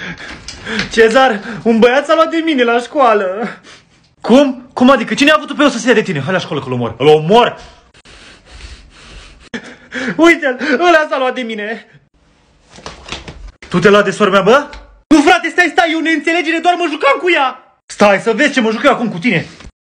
Cezar, un băiat s-a luat de mine la școală. Cum? Cum adică? Cine a avut pe eu să se ia de tine? Hai la școală că-l omor. Îl omor! Uite-l, ăla s-a luat de mine. Tu te-ai luat de sora mea, bă? Nu, frate, stai, e o neînțelegere, doar mă jucam cu ea. Stai să vezi ce mă juc eu acum cu tine.